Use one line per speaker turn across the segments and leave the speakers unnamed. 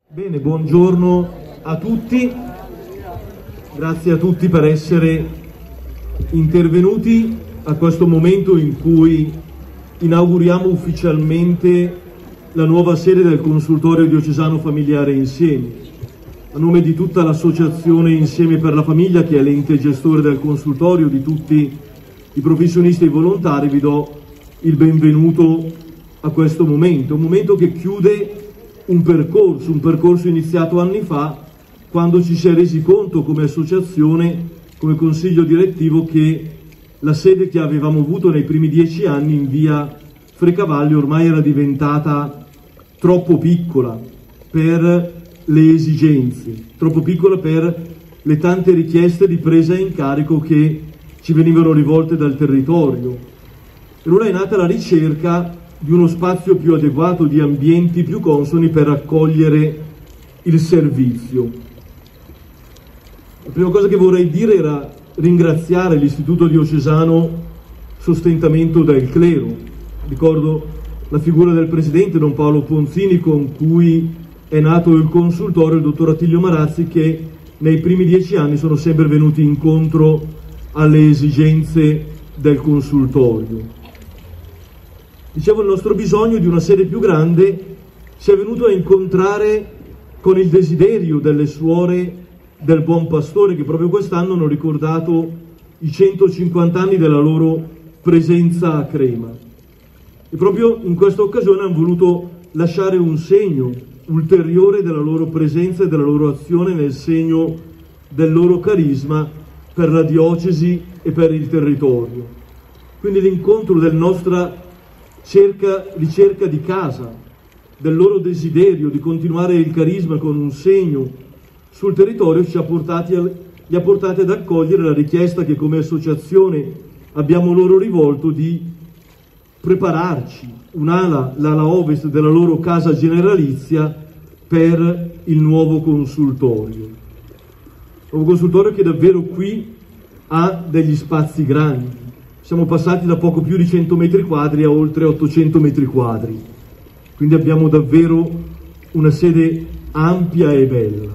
Bene, buongiorno a tutti, grazie a tutti per essere intervenuti a questo momento in cui inauguriamo ufficialmente la nuova sede del Consultorio Diocesano Familiare Insieme. A nome di tutta l'associazione Insieme per la Famiglia, che è l'ente gestore del consultorio, di tutti i professionisti e i volontari, vi do il benvenuto a questo momento, un momento che chiude un percorso iniziato anni fa, quando ci si è resi conto come associazione, come consiglio direttivo, che la sede che avevamo avuto nei primi 10 anni in via Frecavalli ormai era diventata troppo piccola per le esigenze, troppo piccola per le tante richieste di presa in carico che ci venivano rivolte dal territorio. E allora è nata la ricerca di uno spazio più adeguato, di ambienti più consoni per accogliere il servizio. La prima cosa che vorrei dire era ringraziare l'Istituto Diocesano Sostentamento del Clero. Ricordo la figura del presidente Don Paolo Ponzini, con cui è nato il consultorio, il dottor Attilio Marazzi, che nei primi 10 anni sono sempre venuti incontro alle esigenze del consultorio. Dicevo, il nostro bisogno di una sede più grande si è venuto a incontrare con il desiderio delle suore del Buon Pastore, che proprio quest'anno hanno ricordato i 150 anni della loro presenza a Crema. E proprio in questa occasione hanno voluto lasciare un segno ulteriore della loro presenza e della loro azione nel segno del loro carisma per la diocesi e per il territorio. Quindi l'incontro del nostra ricerca di casa, del loro desiderio di continuare il carisma con un segno sul territorio, li ha portati ad accogliere la richiesta che come associazione abbiamo loro rivolto di prepararci l'ala ovest della loro casa generalizia per il nuovo consultorio. Un consultorio che davvero qui ha degli spazi grandi. Siamo passati da poco più di 100 metri quadri a oltre 800 metri quadri, quindi abbiamo davvero una sede ampia e bella.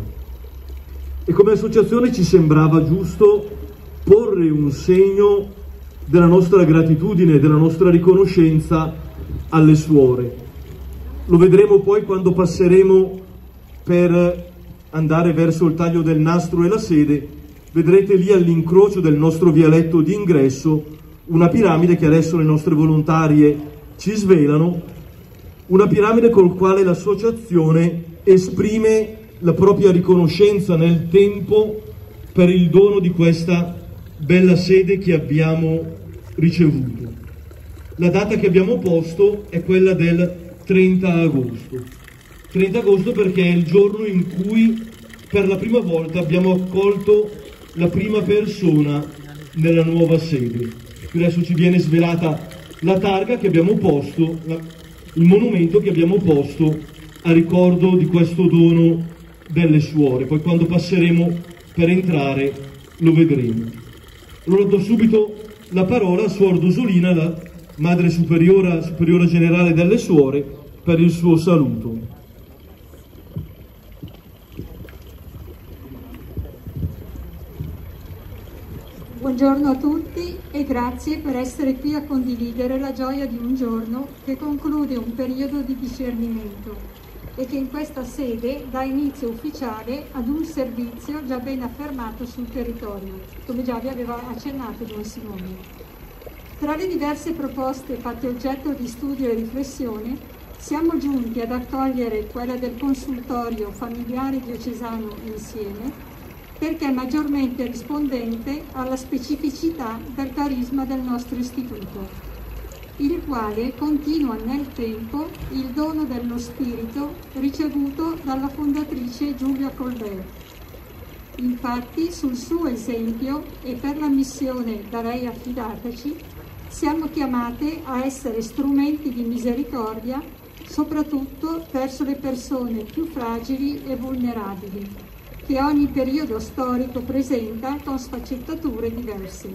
E come associazione ci sembrava giusto porre un segno della nostra gratitudine, della nostra riconoscenza alle suore. Lo vedremo poi quando passeremo per andare verso il taglio del nastro e la sede. Vedrete lì all'incrocio del nostro vialetto di ingresso una piramide che adesso le nostre volontarie ci svelano, una piramide col quale l'associazione esprime la propria riconoscenza nel tempo per il dono di questa bella sede che abbiamo ricevuto. La data che abbiamo posto è quella del 30 agosto. 30 agosto perché è il giorno in cui per la prima volta abbiamo accolto la prima persona nella nuova sede. Adesso ci viene svelata la targa che abbiamo posto, il monumento che abbiamo posto a ricordo di questo dono delle suore. Poi quando passeremo per entrare lo vedremo. Allora do subito la parola a Suor Dosolina, la Madre Superiora Generale delle Suore, per il suo saluto.
Buongiorno a tutti e grazie per essere qui a condividere la gioia di un giorno che conclude un periodo di discernimento e che in questa sede dà inizio ufficiale ad un servizio già ben affermato sul territorio, come già vi aveva accennato Don Simone. Tra le diverse proposte fatte oggetto di studio e riflessione, siamo giunti ad accogliere quella del Consultorio Familiare Diocesano Insieme, perché è maggiormente rispondente alla specificità del carisma del nostro istituto, il quale continua nel tempo il dono dello spirito ricevuto dalla fondatrice Giulia Colbert. Infatti, sul suo esempio e per la missione da lei affidateci, siamo chiamate a essere strumenti di misericordia, soprattutto verso le persone più fragili e vulnerabili, che ogni periodo storico presenta con sfaccettature diverse.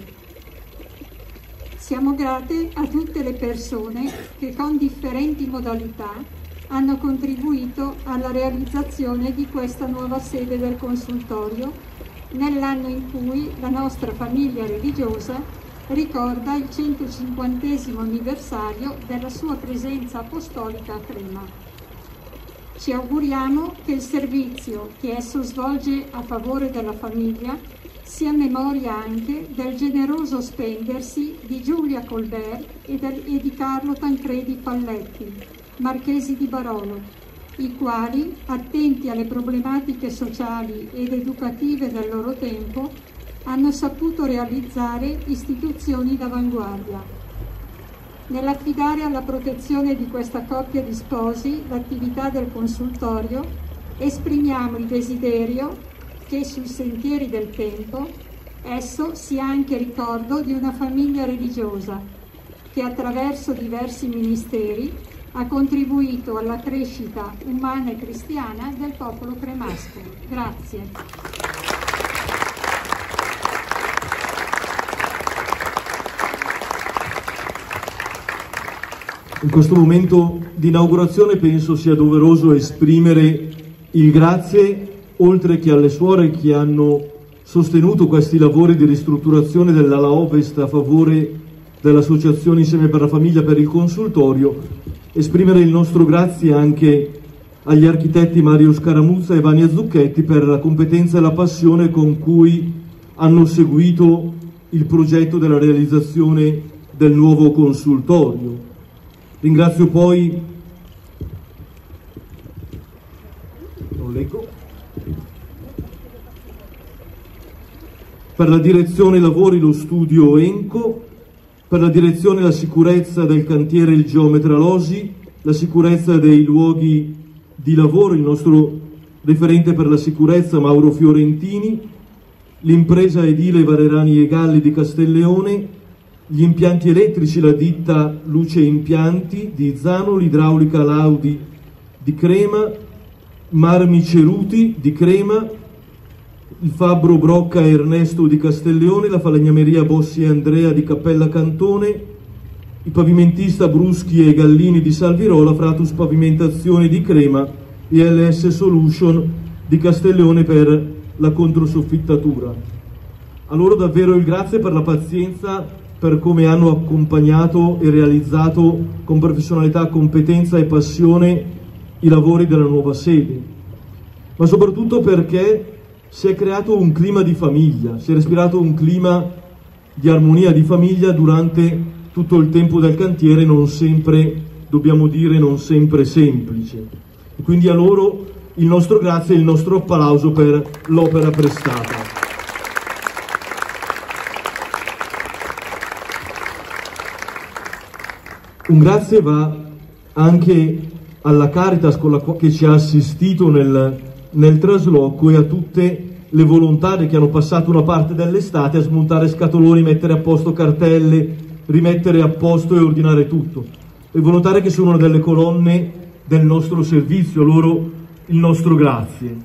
Siamo grate a tutte le persone che con differenti modalità hanno contribuito alla realizzazione di questa nuova sede del consultorio nell'anno in cui la nostra famiglia religiosa ricorda il 150° anniversario della sua presenza apostolica a Crema. Ci auguriamo che il servizio che esso svolge a favore della famiglia sia memoria anche del generoso spendersi di Giulia Colbert e di Carlo Tancredi Palletti, marchesi di Barolo, i quali, attenti alle problematiche sociali ed educative del loro tempo, hanno saputo realizzare istituzioni d'avanguardia. Nell'affidare alla protezione di questa coppia di sposi l'attività del consultorio, esprimiamo il desiderio che sui sentieri del tempo esso sia anche ricordo di una famiglia religiosa che attraverso diversi ministeri ha contribuito alla crescita umana e cristiana del popolo cremasco. Grazie.
In questo momento di inaugurazione penso sia doveroso esprimere il grazie, oltre che alle suore che hanno sostenuto questi lavori di ristrutturazione dell'ala ovest a favore dell'Associazione Insieme per la Famiglia per il consultorio, esprimere il nostro grazie anche agli architetti Mario Scaramuzza e Vania Zucchetti per la competenza e la passione con cui hanno seguito il progetto della realizzazione del nuovo consultorio. Ringrazio poi, non leggo, per la direzione lavori lo studio Enco, per la direzione e la sicurezza del cantiere il geometra Losi, la sicurezza dei luoghi di lavoro il nostro referente per la sicurezza Mauro Fiorentini, l'impresa edile Varerani e Galli di Castelleone, gli impianti elettrici la ditta Luce Impianti di Zano, l'idraulica Laudi di Crema, Marmi Ceruti di Crema, il fabbro Brocca Ernesto di Castelleone, la falegnameria Bossi e Andrea di Cappella Cantone, il pavimentista Bruschi e Gallini di Salvirola, Fratus Pavimentazione di Crema e LS Solution di Castelleone per la controsoffittatura. A loro davvero il grazie per la pazienza, per come hanno accompagnato e realizzato con professionalità, competenza e passione i lavori della nuova sede, ma soprattutto perché si è creato un clima di famiglia, si è respirato un clima di armonia di famiglia durante tutto il tempo del cantiere, non sempre, dobbiamo dire, non sempre semplice. E quindi a loro il nostro grazie e il nostro applauso per l'opera prestata. Un grazie va anche alla Caritas che ci ha assistito nel trasloco e a tutte le volontarie che hanno passato una parte dell'estate a smontare scatoloni, mettere a posto cartelle, rimettere a posto e ordinare tutto. Le volontarie che sono una delle colonne del nostro servizio, loro il nostro grazie.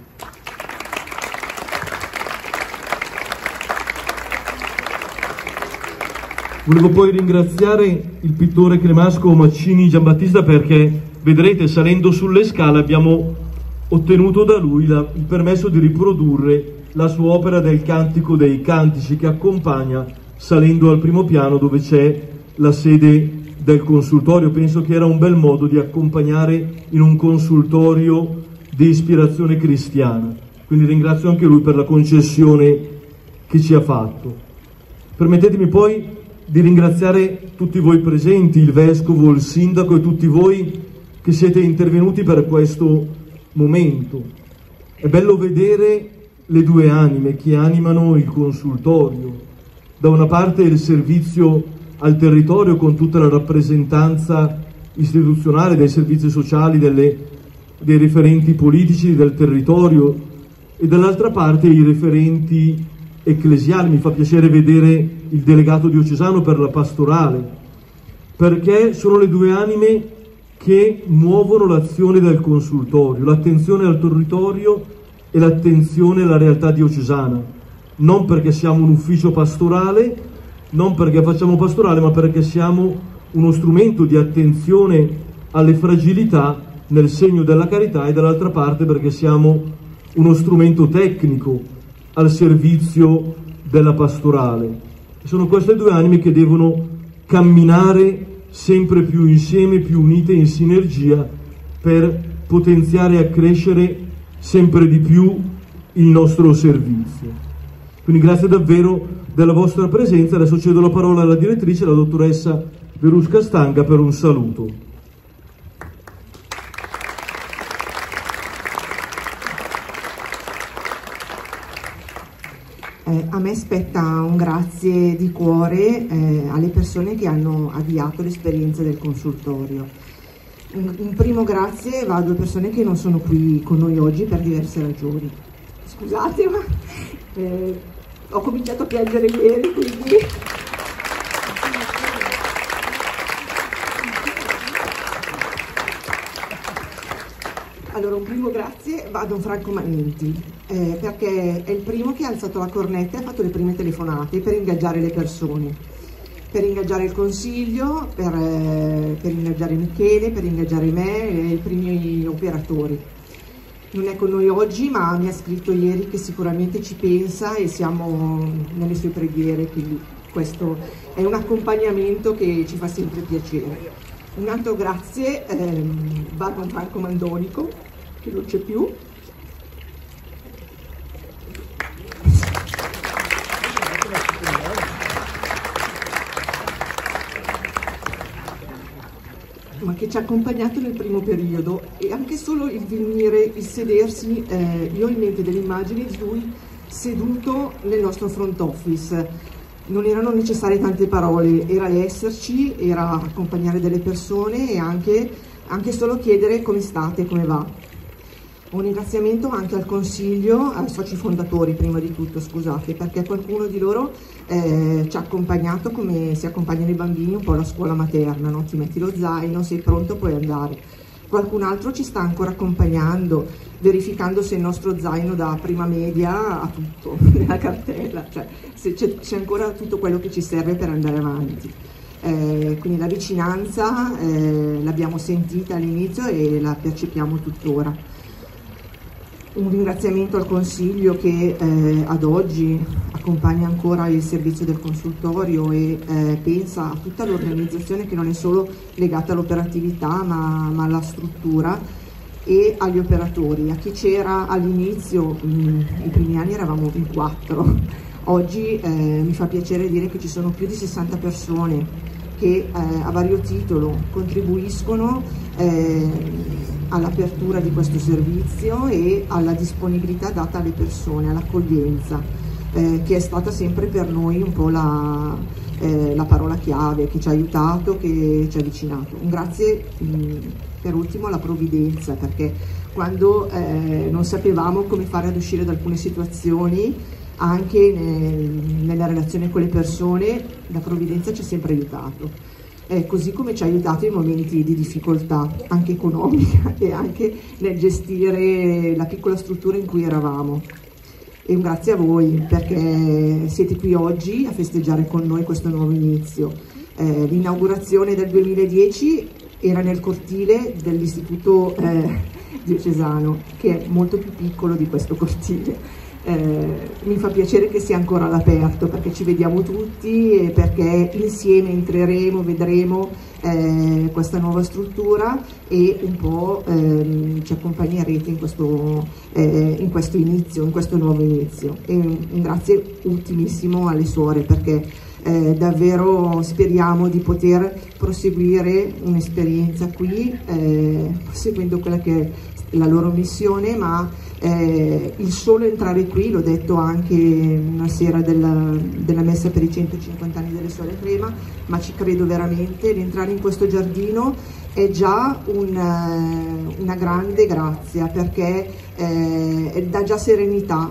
Volevo poi ringraziare il pittore cremasco Maccini Giambattista perché, vedrete, salendo sulle scale abbiamo ottenuto da lui il permesso di riprodurre la sua opera del Cantico dei Cantici che accompagna salendo al primo piano dove c'è la sede del consultorio. Penso che era un bel modo di accompagnare in un consultorio di ispirazione cristiana. Quindi ringrazio anche lui per la concessione che ci ha fatto. Permettetemi poi di ringraziare tutti voi presenti, il Vescovo, il Sindaco e tutti voi che siete intervenuti per questo momento. È bello vedere le due anime che animano il consultorio. Da una parte il servizio al territorio con tutta la rappresentanza istituzionale dei servizi sociali, dei referenti politici del territorio e dall'altra parte i referenti ecclesiali. Mi fa piacere vedere il delegato diocesano per la pastorale, perché sono le due anime che muovono l'azione del consultorio, l'attenzione al territorio e l'attenzione alla realtà diocesana, non perché siamo un ufficio pastorale, non perché facciamo pastorale, ma perché siamo uno strumento di attenzione alle fragilità nel segno della carità, e dall'altra parte perché siamo uno strumento tecnico al servizio della pastorale. Sono queste due anime che devono camminare sempre più insieme, più unite, in sinergia, per potenziare e accrescere sempre di più il nostro servizio. Quindi grazie davvero della vostra presenza. Adesso cedo la parola alla direttrice, la dottoressa Verusca Stanga, per un saluto.
A me spetta un grazie di cuore alle persone che hanno avviato l'esperienza del consultorio. Un primo grazie va a due persone che non sono qui con noi oggi per diverse ragioni. Scusate, ma ho cominciato a piangere ieri, quindi... Allora, un primo grazie va a Don Franco Manenti, perché è il primo che ha alzato la cornetta e ha fatto le prime telefonate per ingaggiare le persone, per ingaggiare il consiglio, per ingaggiare Michele, per ingaggiare me e i primi operatori. Non è con noi oggi, ma mi ha scritto ieri che sicuramente ci pensa e siamo nelle sue preghiere, quindi questo è un accompagnamento che ci fa sempre piacere. Un altro grazie va a Don Franco Mandonico, che non c'è più. Ma che ci ha accompagnato nel primo periodo, e anche solo il venire, il sedersi, io ho in mente delle immagini di lui seduto nel nostro front office. Non erano necessarie tante parole, era esserci, era accompagnare delle persone e anche solo chiedere come state, come va. Un ringraziamento anche al consiglio, ai soci fondatori prima di tutto, scusate, perché qualcuno di loro ci ha accompagnato come si accompagnano i bambini un po' alla scuola materna, no? Ti metti lo zaino, sei pronto, puoi andare. Qualcun altro ci sta ancora accompagnando, verificando se il nostro zaino da prima media ha tutto nella cartella, cioè se c'è ancora tutto quello che ci serve per andare avanti. Quindi la vicinanza l'abbiamo sentita all'inizio e la percepiamo tuttora. Un ringraziamento al Consiglio che ad oggi accompagna ancora il servizio del consultorio e pensa a tutta l'organizzazione che non è solo legata all'operatività ma alla struttura, e agli operatori. A chi c'era all'inizio, i primi anni eravamo in 4, oggi mi fa piacere dire che ci sono più di 60 persone che a vario titolo contribuiscono all'apertura di questo servizio e alla disponibilità data alle persone, all'accoglienza, che è stata sempre per noi un po' la parola chiave, che ci ha aiutato, che ci ha avvicinato. Un grazie per ultimo alla provvidenza, perché quando non sapevamo come fare ad uscire da alcune situazioni, anche nella relazione con le persone, la provvidenza ci ha sempre aiutato. Così come ci ha aiutato in momenti di difficoltà anche economica e anche nel gestire la piccola struttura in cui eravamo. E un grazie a voi perché siete qui oggi a festeggiare con noi questo nuovo inizio. L'inaugurazione del 2010 era nel cortile dell'istituto diocesano, che è molto più piccolo di questo cortile. Mi fa piacere che sia ancora all'aperto perché ci vediamo tutti e perché insieme entreremo, vedremo questa nuova struttura e un po' ci accompagnerete in questo inizio, in questo nuovo inizio. E un grazie ultimissimo alle suore perché davvero speriamo di poter proseguire un'esperienza qui seguendo quella che è la loro missione, ma il solo entrare qui, l'ho detto anche una sera della messa per i 150 anni delle Suore Crema, ma ci credo veramente, l'entrare in questo giardino è già una grande grazia perché dà già serenità.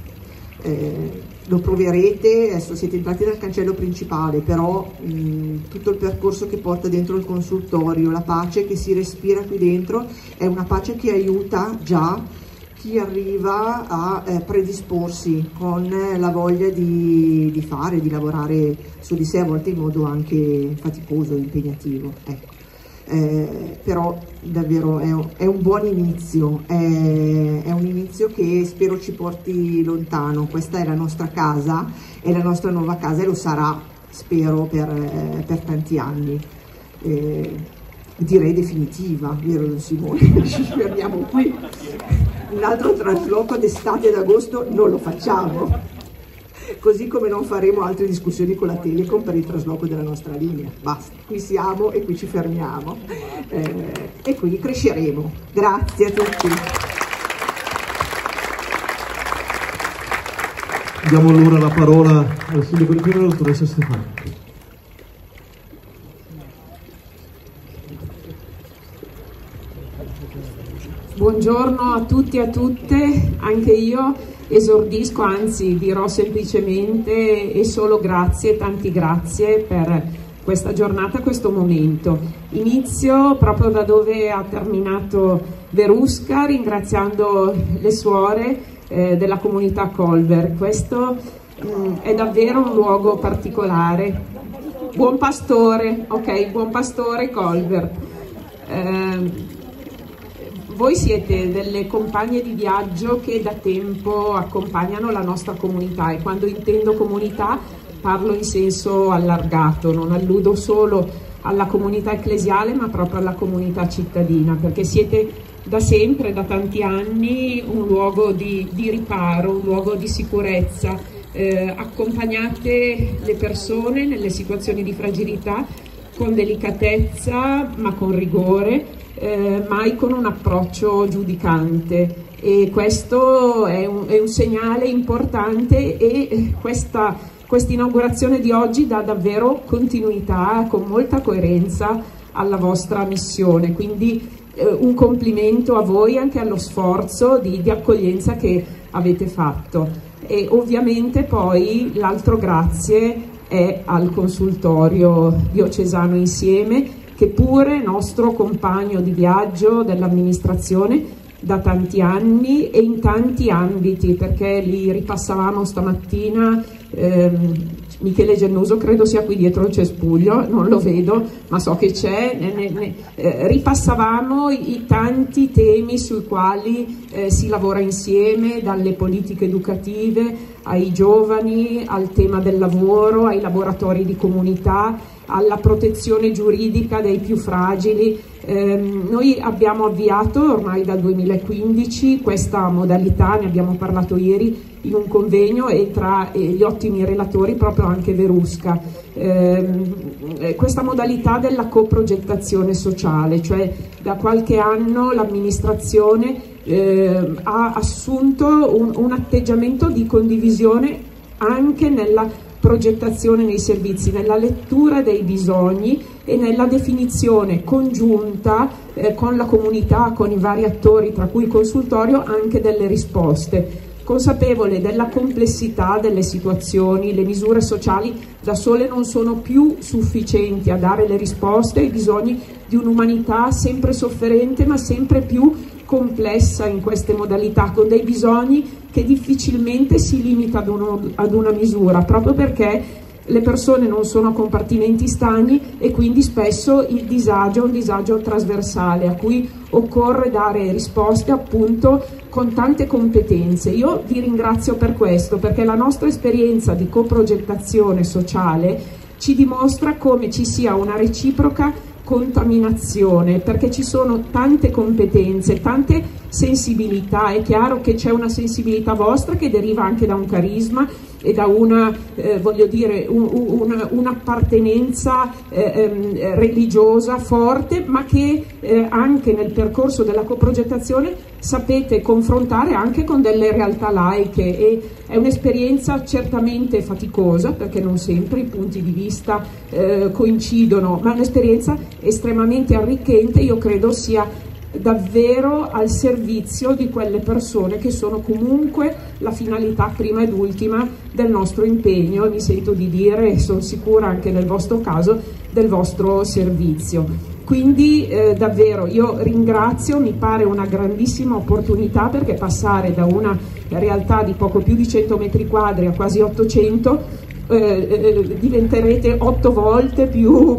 Lo proverete, adesso siete entrati dal cancello principale, però tutto il percorso che porta dentro il consultorio, la pace che si respira qui dentro è una pace che aiuta già chi arriva a predisporsi con la voglia di fare, di lavorare su di sé, a volte in modo anche faticoso, impegnativo. Ecco. però davvero è un buon inizio, è un inizio che spero ci porti lontano. Questa è la nostra casa, è la nostra nuova casa e lo sarà, spero, per tanti anni. Direi definitiva, vero Simone? Ci fermiamo qui. Un altro trasloco d'estate ad agosto non lo facciamo, così come non faremo altre discussioni con la Telecom per il trasloco della nostra linea. Basta, qui siamo e qui ci fermiamo, e quindi cresceremo. Grazie a tutti.
Diamo allora la parola al sindaco di Pieve, la dottoressa Stefani.
Buongiorno a tutti e a tutte, anche io esordisco, anzi dirò semplicemente e solo grazie, tanti grazie per questa giornata, questo momento. Inizio proprio da dove ha terminato Verusca, ringraziando le suore della comunità Colver. Questo è davvero un luogo particolare. Buon Pastore, ok, Buon Pastore Colver. Voi siete delle compagne di viaggio che da tempo accompagnano la nostra comunità, e quando intendo comunità parlo in senso allargato, non alludo solo alla comunità ecclesiale ma proprio alla comunità cittadina, perché siete da sempre, da tanti anni, un luogo di riparo, un luogo di sicurezza, accompagnate le persone nelle situazioni di fragilità con delicatezza ma con rigore, mai con un approccio giudicante, e questo è un segnale importante, e questa inaugurazione di oggi dà davvero continuità con molta coerenza alla vostra missione, quindi un complimento a voi anche allo sforzo di accoglienza che avete fatto. E ovviamente poi l'altro grazie è al consultorio diocesano Insieme, che pure nostro compagno di viaggio dell'amministrazione da tanti anni e in tanti ambiti, perché li ripassavamo stamattina. Michele Gennuso credo sia qui dietro il cespuglio, non lo vedo ma so che c'è, ripassavamo i tanti temi sui quali si lavora insieme, dalle politiche educative ai giovani, al tema del lavoro, ai laboratori di comunità, alla protezione giuridica dei più fragili. Noi abbiamo avviato ormai dal 2015 questa modalità, ne abbiamo parlato ieri in un convegno, e tra gli ottimi relatori proprio anche Verusca, questa modalità della coprogettazione sociale, cioè da qualche anno l'amministrazione ha assunto un atteggiamento di condivisione anche nella progettazione nei servizi, nella lettura dei bisogni e nella definizione congiunta con la comunità, con i vari attori, tra cui il consultorio, anche delle risposte. Consapevole della complessità delle situazioni, le misure sociali da sole non sono più sufficienti a dare le risposte ai bisogni di un'umanità sempre sofferente ma sempre più complessa in queste modalità, con dei bisogni che difficilmente si limita ad una misura, proprio perché le persone non sono compartimenti stagni, e quindi spesso il disagio è un disagio trasversale a cui occorre dare risposte appunto con tante competenze. Io vi ringrazio per questo, perché la nostra esperienza di coprogettazione sociale ci dimostra come ci sia una reciproca contaminazione, perché ci sono tante competenze, tante sensibilità. È chiaro che c'è una sensibilità vostra che deriva anche da un carisma e da una, voglio dire, un'appartenenza religiosa forte, ma che anche nel percorso della coprogettazione sapete confrontare anche con delle realtà laiche, e è un'esperienza certamente faticosa, perché non sempre i punti di vista coincidono, ma è un'esperienza estremamente arricchente. Io credo sia davvero al servizio di quelle persone che sono comunque la finalità prima ed ultima del nostro impegno, e mi sento di dire, e sono sicura anche nel vostro caso, del vostro servizio. Quindi davvero io ringrazio, mi pare una grandissima opportunità, perché passare da una realtà di poco più di 100 metri quadri a quasi 800 diventerete 8 volte più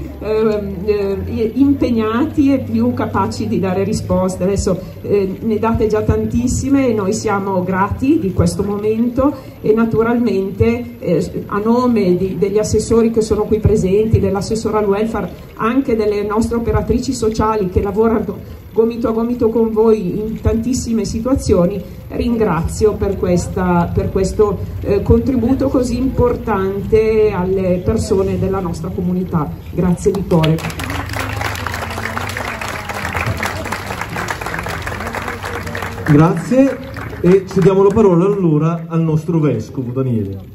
impegnati e più capaci di dare risposte. Adesso ne date già tantissime e noi siamo grati di questo momento, e naturalmente a nome degli assessori che sono qui presenti, dell'assessore al welfare, anche delle nostre operatrici sociali che lavorano gomito a gomito con voi in tantissime situazioni, ringrazio per questo contributo così importante alle persone della nostra comunità. Grazie di cuore.
Grazie, e cediamo la parola allora al nostro vescovo Daniele.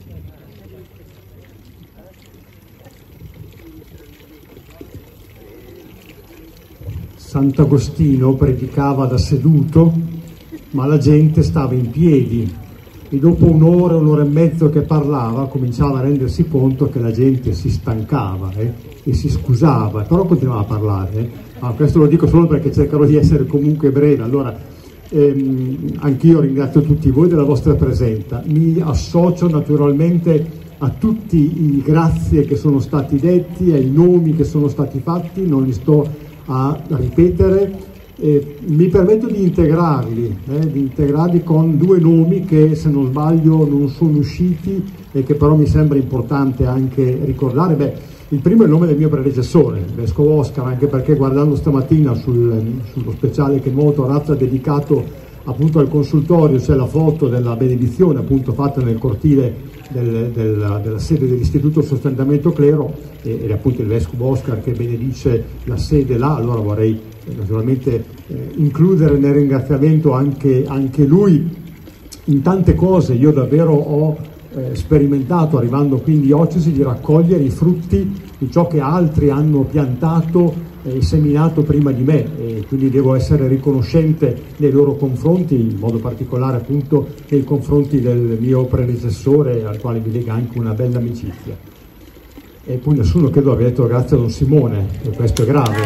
Sant'Agostino predicava da seduto, ma la gente stava in piedi, e dopo un'ora e mezzo che parlava cominciava a rendersi conto che la gente si stancava e si scusava, però continuava a parlare. Questo lo dico solo perché cercherò di essere comunque breve. Allora, anch'io ringrazio tutti voi della vostra presenza, mi associo naturalmente a tutti i grazie che sono stati detti, ai nomi che sono stati fatti, non li sto a ripetere. Mi permetto di integrarli con 2 nomi che, se non sbaglio, non sono usciti e che però mi sembra importante anche ricordare. Il primo è il nome del mio predecessore, il vescovo Oscar, anche perché guardando stamattina sullo speciale che Nuovo Torazzo ha dedicato appunto al consultorio, c'è la foto della benedizione appunto fatta nel cortile della sede dell'Istituto Sostentamento Clero, ed appunto il vescovo Oscar che benedice la sede là. Allora vorrei naturalmente includere nel ringraziamento anche lui. In tante cose io davvero ho sperimentato, arrivando qui in diocesi, di raccogliere i frutti di ciò che altri hanno piantato e seminato prima di me, e quindi devo essere riconoscente nei loro confronti, in modo particolare appunto nei confronti del mio predecessore, al quale mi lega anche una bella amicizia. E poi nessuno credo abbia detto grazie a Don Simone, e questo è grave.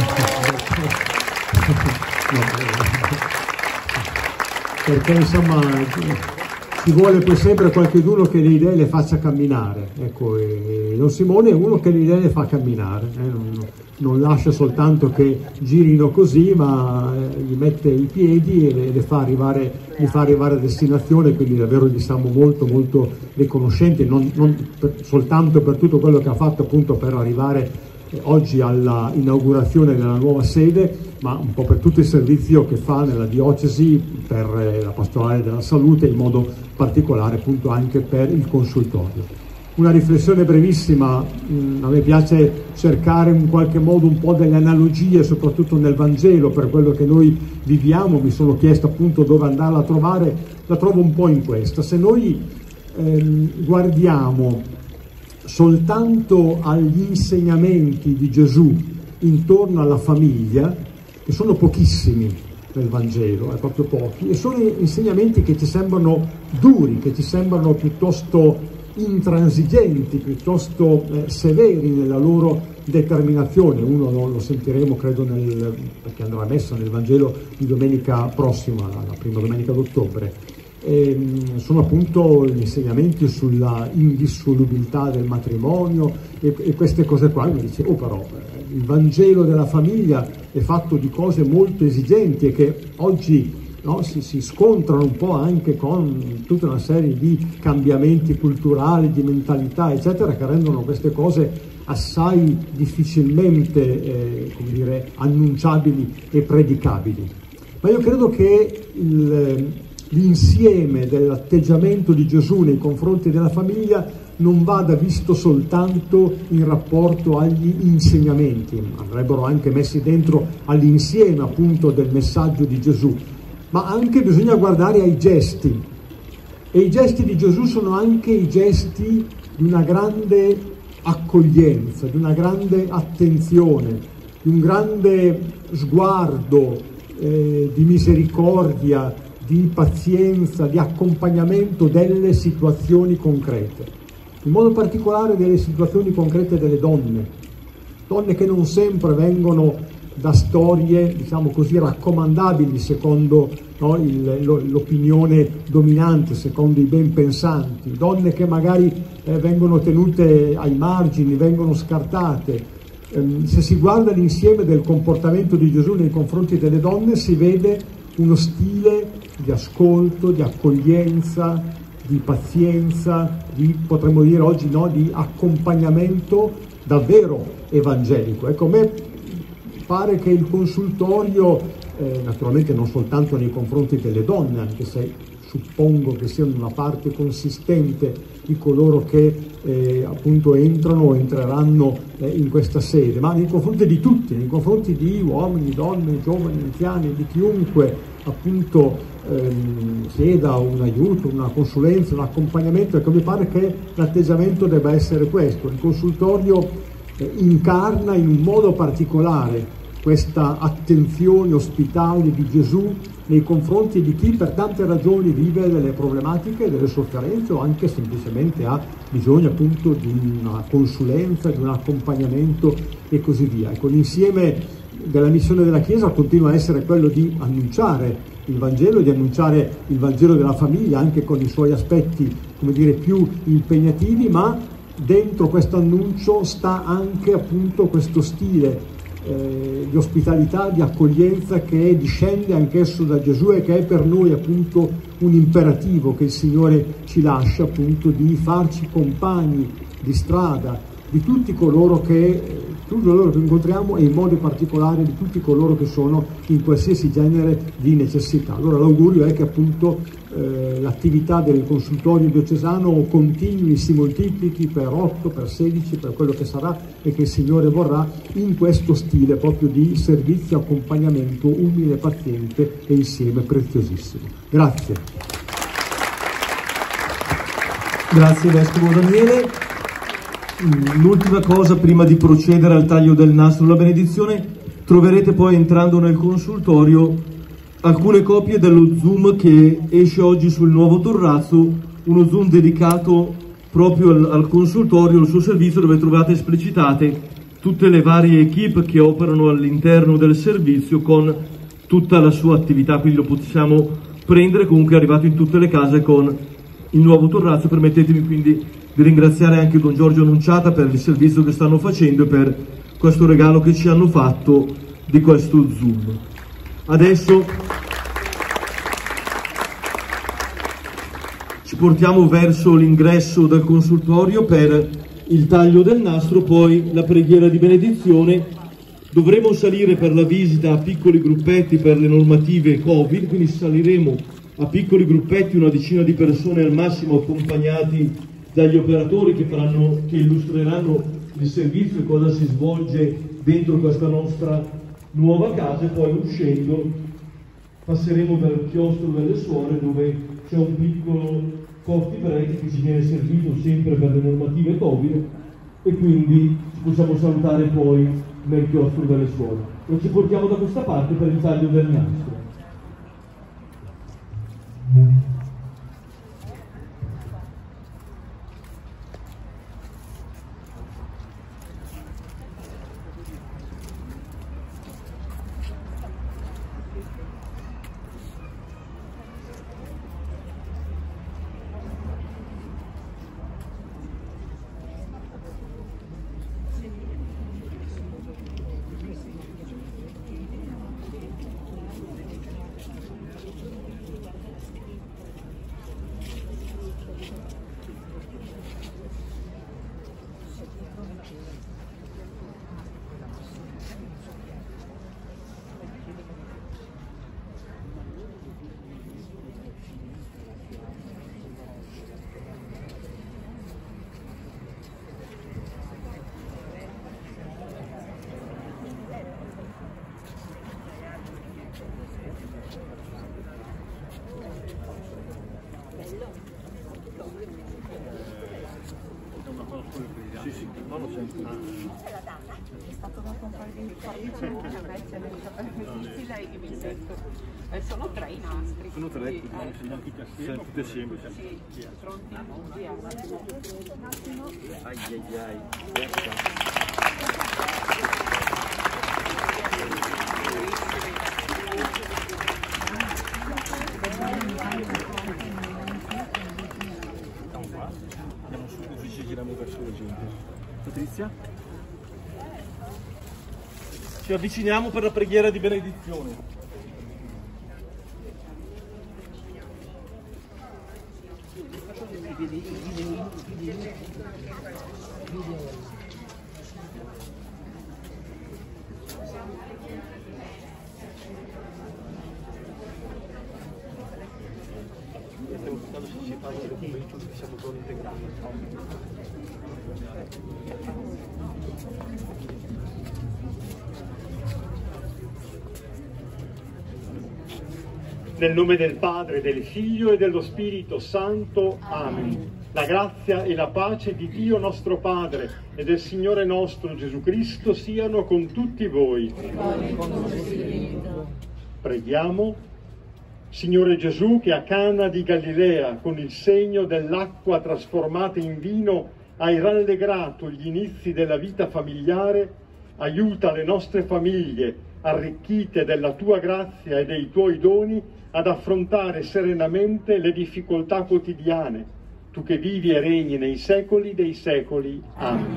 Perché insomma ci vuole poi sempre qualcuno che le idee le faccia camminare, ecco, e Don Simone è uno che le idee le fa camminare, non lascia soltanto che girino così, ma gli mette i piedi e le fa arrivare a destinazione, quindi davvero gli siamo molto molto riconoscenti, non soltanto per tutto quello che ha fatto appunto per arrivare oggi alla inaugurazione della nuova sede, ma un po' per tutto il servizio che fa nella diocesi per la pastorale della salute, in modo particolare appunto anche per il consultorio. Una riflessione brevissima: a me piace cercare in qualche modo un po' delle analogie, soprattutto nel Vangelo, per quello che noi viviamo. Mi sono chiesto appunto dove andarla a trovare, la trovo un po' in questa. Se noi guardiamo soltanto agli insegnamenti di Gesù intorno alla famiglia, che sono pochissimi nel Vangelo, proprio pochi, e sono insegnamenti che ci sembrano duri, che ci sembrano piuttosto intransigenti, piuttosto severi nella loro determinazione. Uno lo sentiremo credo perché andrà a messa nel Vangelo di domenica prossima, la prima domenica d'ottobre. Sono appunto gli insegnamenti sulla indissolubilità del matrimonio e queste cose qua. Mi dice, però il Vangelo della famiglia è fatto di cose molto esigenti e che oggi si scontrano un po' anche con tutta una serie di cambiamenti culturali, di mentalità eccetera, che rendono queste cose assai difficilmente annunciabili e predicabili. Ma io credo che l'insieme dell'atteggiamento di Gesù nei confronti della famiglia non vada visto soltanto in rapporto agli insegnamenti, andrebbero anche messi dentro all'insieme appunto del messaggio di Gesù, ma anche bisogna guardare ai gesti, e i gesti di Gesù sono anche i gesti di una grande accoglienza, di una grande attenzione, di un grande sguardo di misericordia, di pazienza, di accompagnamento delle situazioni concrete, in modo particolare delle situazioni concrete delle donne che non sempre vengono da storie, diciamo così, raccomandabili secondo no, l'opinione dominante secondo i ben pensanti, donne che magari vengono tenute ai margini, vengono scartate. Se si guarda l'insieme del comportamento di Gesù nei confronti delle donne, si vede uno stile di ascolto, di accoglienza, di pazienza, potremmo dire oggi, no, di accompagnamento davvero evangelico. Ecco, a me pare che il consultorio, naturalmente non soltanto nei confronti delle donne, anche se suppongo che siano una parte consistente di coloro che appunto entrano o entreranno in questa sede, ma nei confronti di tutti, nei confronti di uomini, donne, giovani, anziani, di chiunque appunto chieda un aiuto, una consulenza, un accompagnamento. Ecco, mi pare che l'atteggiamento debba essere questo. Il consultorio incarna in un modo particolare questa attenzione ospitale di Gesù nei confronti di chi per tante ragioni vive delle problematiche, delle sofferenze o anche semplicemente ha bisogno appunto di una consulenza, di un accompagnamento e così via. Ecco, l'insieme della missione della Chiesa continua a essere quello di annunciare il Vangelo, di annunciare il Vangelo della famiglia anche con i suoi aspetti, come dire, più impegnativi, ma dentro questo annuncio sta anche appunto questo stile di ospitalità, di accoglienza che discende anch'esso da Gesù e che è per noi appunto un imperativo che il Signore ci lascia, appunto di farci compagni di strada di tutti coloro che incontriamo e in modo particolare di tutti coloro che sono in qualsiasi genere di necessità. Allora l'augurio è che appunto l'attività del consultorio diocesano continui, si moltiplichi per 8, per 16, per quello che sarà e che il Signore vorrà in questo stile proprio di servizio, accompagnamento umile, paziente e insieme preziosissimo. Grazie.
Grazie Vescovo Daniele. L'ultima cosa prima di procedere al taglio del nastro della benedizione: troverete poi entrando nel consultorio alcune copie dello Zoom che esce oggi sul Nuovo Torrazzo, uno Zoom dedicato proprio al consultorio, al suo servizio, dove trovate esplicitate tutte le varie equip che operano all'interno del servizio con tutta la sua attività, quindi lo possiamo prendere, comunque è arrivato in tutte le case con il Nuovo Torrazzo. Permettetemi quindi di ringraziare anche Don Giorgio Annunciata per il servizio che stanno facendo e per questo regalo che ci hanno fatto di questo Zoom. Adesso ci portiamo verso l'ingresso del consultorio per il taglio del nastro, poi la preghiera di benedizione. Dovremo salire per la visita a piccoli gruppetti per le normative Covid, quindi saliremo a piccoli gruppetti, una decina di persone al massimo, accompagnati dagli operatori che illustreranno il servizio e cosa si svolge dentro questa nostra nuova casa, e poi uscendo passeremo dal chiostro delle suore, dove c'è un piccolo coffee break che ci viene servito sempre per le normative Covid, e quindi ci possiamo salutare poi nel chiostro delle suore. E ci portiamo da questa parte per il taglio del nastro.
La data è stato dato un paio di forbici, invece lei che mi sento. Sono 3 i nastri. Sono 3, sì, tutti assieme. Sì, pronti? Via. Un attimo. Ai ai ai.
giriamo verso la gente. Patrizia? Ci avviciniamo per la preghiera di benedizione. Stiamo aspettando se ci fanno il documento che siamo solo integrati.
Nel nome del Padre, del Figlio e dello Spirito Santo. Amen. La grazia e la pace di Dio nostro Padre e del Signore nostro Gesù Cristo siano con tutti voi. Preghiamo. Signore Gesù, che a Cana di Galilea, con il segno dell'acqua trasformata in vino, hai rallegrato gli inizi della vita familiare, aiuta le nostre famiglie, arricchite della tua grazia e dei tuoi doni, ad affrontare serenamente le difficoltà quotidiane. Tu che vivi e regni nei secoli dei secoli. Amen.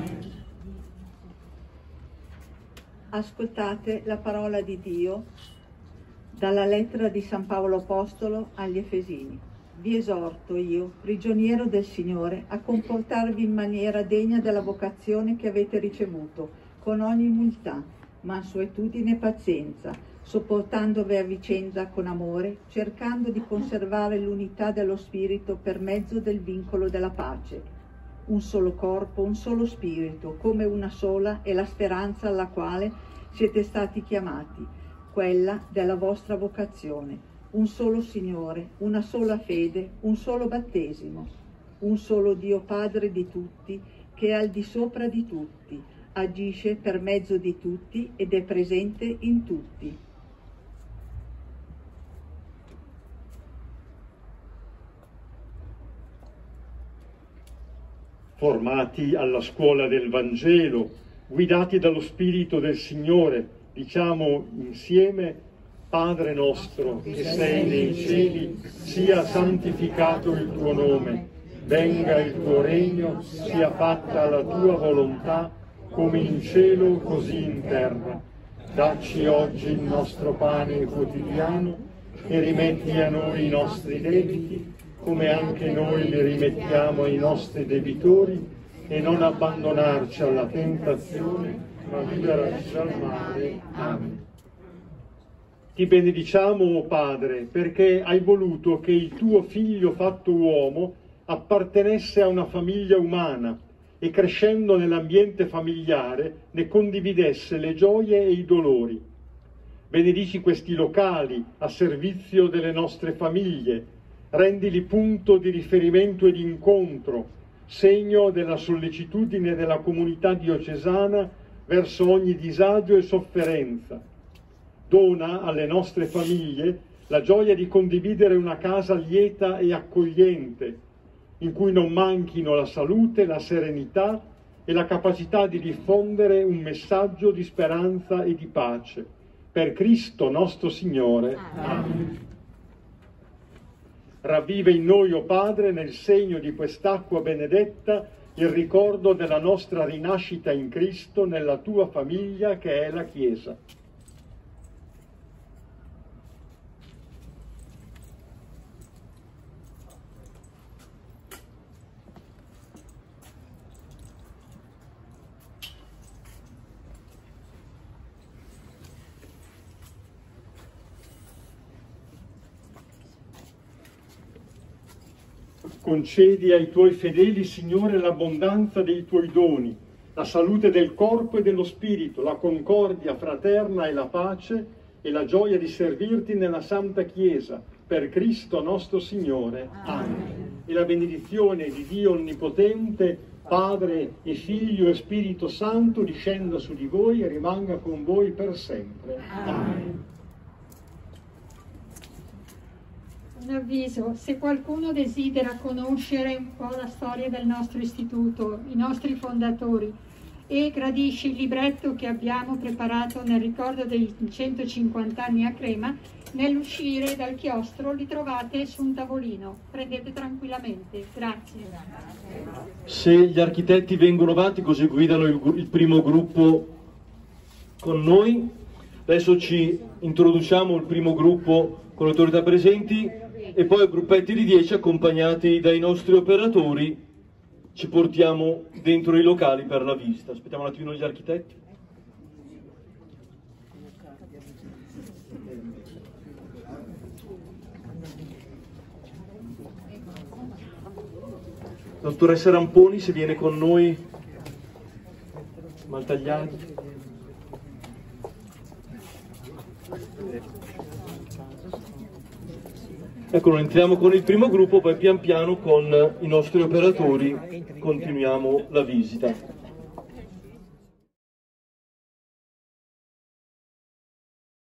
Ascoltate la parola di Dio dalla lettera di San Paolo Apostolo agli Efesini. Vi esorto io, prigioniero del Signore, a comportarvi in maniera degna della vocazione che avete ricevuto, con ogni umiltà, mansuetudine e pazienza, sopportandovi a vicenda con amore, cercando di conservare l'unità dello Spirito per mezzo del vincolo della pace. Un solo corpo, un solo Spirito, come una sola è la speranza alla quale siete stati chiamati, quella della vostra vocazione. Un solo Signore, una sola fede, un solo battesimo, un solo Dio Padre di tutti, che è al di sopra di tutti, agisce per mezzo di tutti ed è presente in tutti.
Formati alla scuola del Vangelo, guidati dallo Spirito del Signore, diciamo insieme: Padre nostro che sei nei cieli, sia santificato il tuo nome, venga il tuo regno, sia fatta la tua volontà, come in cielo così in terra. Dacci oggi il nostro pane quotidiano e rimetti a noi i nostri debiti, come anche noi li rimettiamo ai nostri debitori, e non abbandonarci alla tentazione, ma liberaci dal male. Amen. Ti benediciamo, o Padre, perché hai voluto che il tuo Figlio fatto uomo appartenesse a una famiglia umana e, crescendo nell'ambiente familiare, ne condividesse le gioie e i dolori. Benedici questi locali a servizio delle nostre famiglie, rendili punto di riferimento e di incontro, segno della sollecitudine della comunità diocesana verso ogni disagio e sofferenza. Dona alle nostre famiglie la gioia di condividere una casa lieta e accogliente, in cui non manchino la salute, la serenità e la capacità di diffondere un messaggio di speranza e di pace. Per Cristo nostro Signore. Amen. Ravviva in noi, o Padre, nel segno di quest'acqua benedetta, il ricordo della nostra rinascita in Cristo nella tua famiglia che è la Chiesa. Concedi ai tuoi fedeli, Signore, l'abbondanza dei tuoi doni, la salute del corpo e dello spirito, la concordia fraterna e la pace e la gioia di servirti nella Santa Chiesa, per Cristo nostro Signore. Amen. E la benedizione di Dio Onnipotente, Padre e Figlio e Spirito Santo, discenda su di voi e rimanga con voi per sempre. Amen.
Un avviso: se qualcuno desidera conoscere un po' la storia del nostro istituto, i nostri fondatori, e gradisce il libretto che abbiamo preparato nel ricordo dei 150 anni a Crema, Nell'uscire dal chiostro li trovate su un tavolino, prendete tranquillamente. Grazie.
Se gli architetti vengono avanti così guidano il primo gruppo con noi, adesso ci introduciamo il primo gruppo con le autorità presenti e poi a gruppetti di 10 accompagnati dai nostri operatori ci portiamo dentro i locali per la visita. Aspettiamo un attimino gli architetti. Dottoressa Ramponi, se viene con noi, Maltagliani. Ecco, entriamo con il primo gruppo, poi pian piano con i nostri operatori continuiamo la visita.